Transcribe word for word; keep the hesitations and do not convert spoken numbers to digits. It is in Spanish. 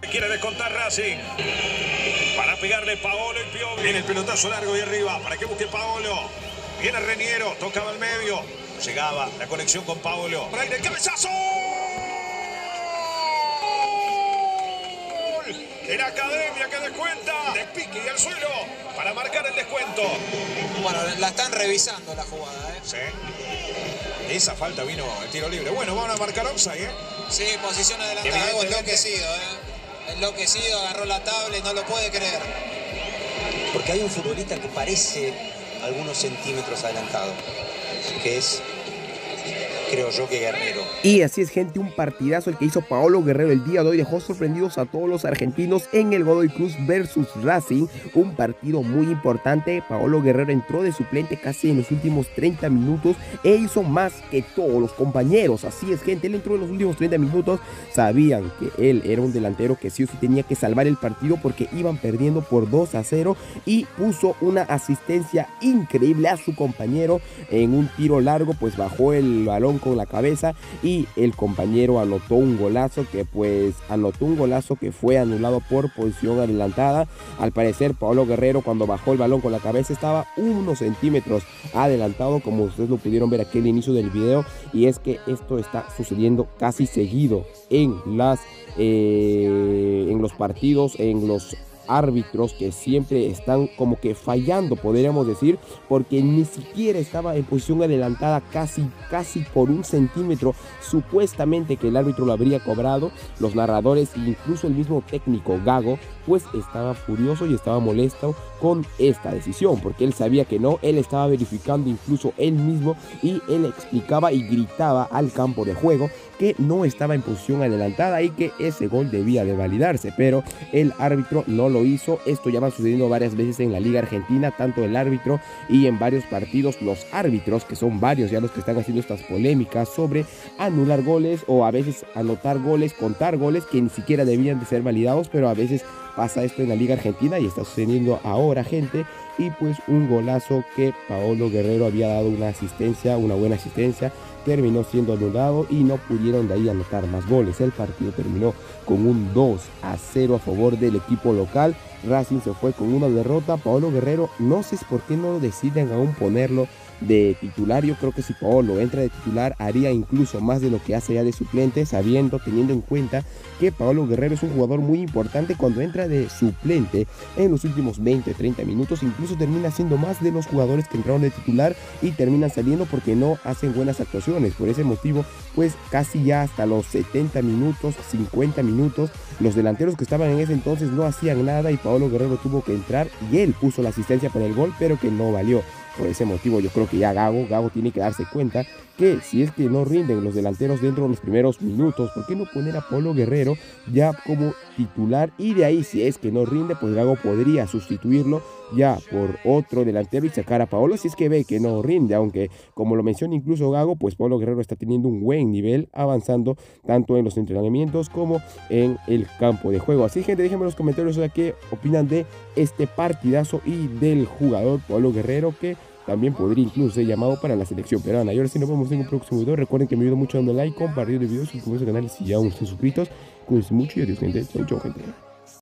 Quiere descontar Racing. Para pegarle Paolo y Piovi. Viene el pelotazo largo y arriba. Para que busque Paolo. Viene Reniero. Tocaba el medio. Llegaba la conexión con Paolo. Por ahí el cabezazo. En Academia que descuenta. Despique y al suelo para marcar el descuento. Bueno, la están revisando la jugada, ¿eh? Sí. Esa falta vino el tiro libre. Bueno, van a marcar offside, ¿eh? Sí, posición adelantada. Algo enloquecido, ¿eh? Enloquecido, agarró la tabla y no lo puede creer. Porque hay un futbolista que parece algunos centímetros adelantado, que es, creo yo, que Guerrero. Y así es, gente, un partidazo el que hizo Paolo Guerrero el día de hoy. Dejó sorprendidos a todos los argentinos en el Godoy Cruz versus Racing. Un partido muy importante. Paolo Guerrero entró de suplente casi en los últimos treinta minutos e hizo más que todos los compañeros. Así es, gente, él entró en los últimos treinta minutos. Sabían que él era un delantero que sí o sí tenía que salvar el partido porque iban perdiendo por dos a cero, y puso una asistencia increíble a su compañero en un tiro largo. Pues bajó el balón con la cabeza y el compañero anotó un golazo que pues anotó un golazo que fue anulado por posición adelantada. Al parecer Paolo Guerrero, cuando bajó el balón con la cabeza, estaba unos centímetros adelantado, como ustedes lo pudieron ver aquí al inicio del video. Y es que esto está sucediendo casi seguido en las eh, en los partidos, en los árbitros, que siempre están como que fallando, podríamos decir, porque ni siquiera estaba en posición adelantada, casi casi por un centímetro supuestamente que el árbitro lo habría cobrado. Los narradores e incluso el mismo técnico Gago pues estaba furioso y estaba molesto con esta decisión, porque él sabía que no, él estaba verificando incluso él mismo, y él explicaba y gritaba al campo de juego que no estaba en posición adelantada y que ese gol debía de validarse, pero el árbitro no lo hizo. Esto ya va sucediendo varias veces en la Liga Argentina, tanto el árbitro y en varios partidos los árbitros, que son varios ya los que están haciendo estas polémicas sobre anular goles o a veces anotar goles, contar goles que ni siquiera debían de ser validados, pero a veces pasa esto en la Liga Argentina y está sucediendo ahora, gente. Y pues un golazo que Paolo Guerrero había dado una asistencia, una buena asistencia, terminó siendo anulado y no pudieron de ahí anotar más goles. El partido terminó con un dos a cero a favor del equipo local. Racing se fue con una derrota. Paolo Guerrero, no sé por qué no deciden aún ponerlo de titular. Yo creo que si Paolo entra de titular haría incluso más de lo que hace ya de suplente, sabiendo, teniendo en cuenta que Paolo Guerrero es un jugador muy importante. Cuando entra de suplente en los últimos veinte treinta minutos, incluso termina siendo más de los jugadores que entraron de titular y terminan saliendo porque no hacen buenas actuaciones. Por ese motivo, pues casi ya hasta los setenta minutos, cincuenta minutos, los delanteros que estaban en ese entonces no hacían nada y Paolo Guerrero tuvo que entrar y él puso la asistencia para el gol, pero que no valió. Por ese motivo yo creo que ya Gago, Gago tiene que darse cuenta que si es que no rinden los delanteros dentro de los primeros minutos, ¿por qué no poner a Paolo Guerrero ya como titular? Y de ahí, si es que no rinde, pues Gago podría sustituirlo ya por otro delantero y sacar a Paolo si es que ve que no rinde, aunque como lo menciona incluso Gago, pues Paolo Guerrero está teniendo un buen nivel, avanzando tanto en los entrenamientos como en el campo de juego. Así, gente, déjenme en los comentarios qué opinan de este partidazo y del jugador Paolo Guerrero, que también podría incluso ser llamado para la selección peruana. Y ahora sí, nos vemos en un próximo video. Recuerden que me ayuda mucho dando like, compartiendo el video, suscribirse al canal si ya aún no están suscritos. Cuídense mucho y adiós, gente. Chau, chau, gente.